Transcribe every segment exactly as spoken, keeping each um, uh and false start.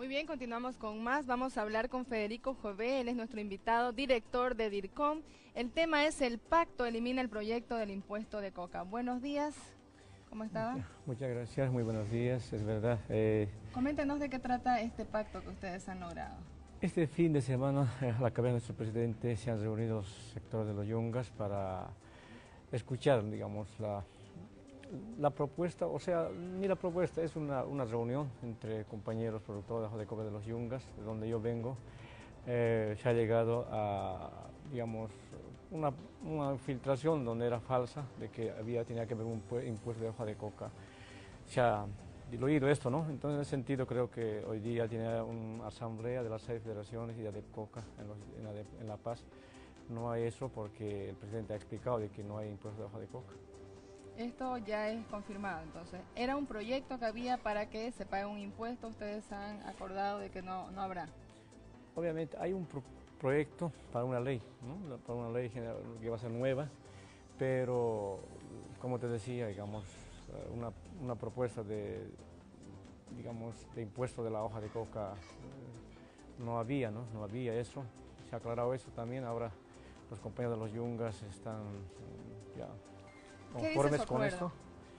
Muy bien, continuamos con más. Vamos a hablar con Federico Jové, él es nuestro invitado, director de DIRCOM. El tema es el pacto elimina el proyecto del impuesto de coca. Buenos días, ¿cómo estaba? Muchas, muchas gracias, muy buenos días, es verdad. Eh, Coméntenos de qué trata este pacto que ustedes han logrado. Este fin de semana, eh, a la cabeza de nuestro presidente, se han reunido los sectores de los yungas para escuchar, digamos, la... La propuesta, o sea, ni la propuesta, es una, una reunión entre compañeros productores de coca de los yungas, de donde yo vengo. Eh, se ha llegado a, digamos, una, una filtración donde era falsa, de que había, tenía que haber un impuesto de hoja de coca. Se ha diluido esto, ¿no? Entonces, en ese sentido, creo que hoy día tiene una asamblea de las seis federaciones y de ADEPCOCA en, los, en, la, en La Paz. No hay eso porque el presidente ha explicado de que no hay impuesto de hoja de coca. Esto ya es confirmado, entonces, era un proyecto que había para que se pague un impuesto, ustedes han acordado de que no, no habrá. Obviamente hay un pro proyecto para una ley, ¿no? Para una ley general, que va a ser nueva, pero como te decía, digamos, una, una propuesta de, digamos, de impuesto de la hoja de coca eh, no había, ¿no? No había eso, se ha aclarado eso también, ahora los compañeros de los yungas están ya conformes con esto.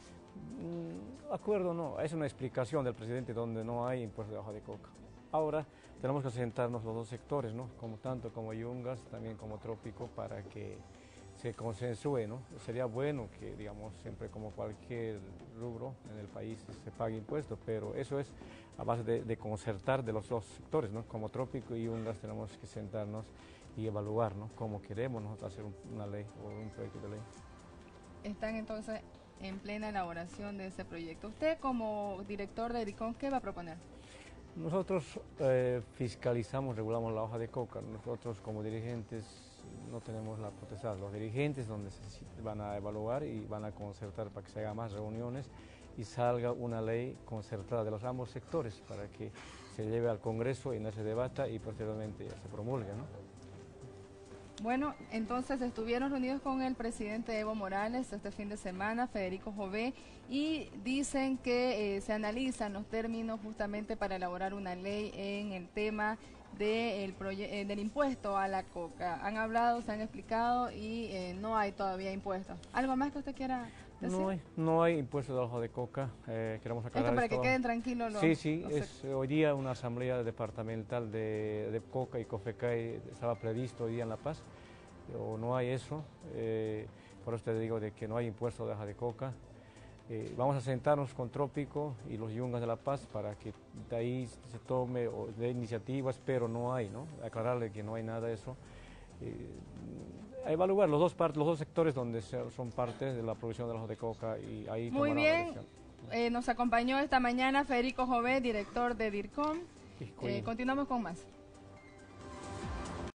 Mm, acuerdo no, es una explicación del presidente donde no hay impuesto de hoja de coca. Ahora tenemos que sentarnos los dos sectores, ¿no? Como tanto como yungas, también como trópico, para que se consensúe, ¿no? Sería bueno que, digamos, siempre como cualquier rubro en el país se pague impuestos, pero eso es a base de, de concertar de los dos sectores, ¿no? Como trópico y yungas tenemos que sentarnos y evaluar, ¿no? Cómo queremos nosotros hacer una ley o un proyecto de ley. Están entonces en plena elaboración de ese proyecto. Usted como director de DIRCOM, ¿qué va a proponer? Nosotros eh, fiscalizamos, regulamos la hoja de coca. Nosotros como dirigentes no tenemos la potestad. Los dirigentes donde se van a evaluar y van a concertar para que se hagan más reuniones y salga una ley concertada de los ambos sectores para que se lleve al Congreso y no se debata y posteriormente se promulgue, ¿no? Bueno, entonces estuvieron reunidos con el presidente Evo Morales este fin de semana, Federico Jové, y dicen que eh, se analizan los términos justamente para elaborar una ley en el tema de el eh, del impuesto a la coca. Han hablado, se han explicado y eh, no hay todavía impuestos. ¿Algo más que usted quiera decir? No hay, no hay impuesto de hoja de coca, eh, queremos aclarar esto para esto. que queden tranquilos los... Sí, sí, los es hoy día una asamblea departamental de, de coca y COFECAI, estaba previsto hoy día en La Paz, o no hay eso, eh, por eso te digo de que no hay impuesto de hoja de coca. Eh, vamos a sentarnos con Trópico y los yungas de La Paz para que de ahí se tome o de iniciativas, pero no hay, ¿no? Aclararle que no hay nada de eso. Eh, a evaluar los dos, partes, los dos sectores donde son partes de la producción de la hoja de coca y ahí Muy bien, eh, nos acompañó esta mañana Federico Jové, director de DIRCOM. Eh, continuamos con más.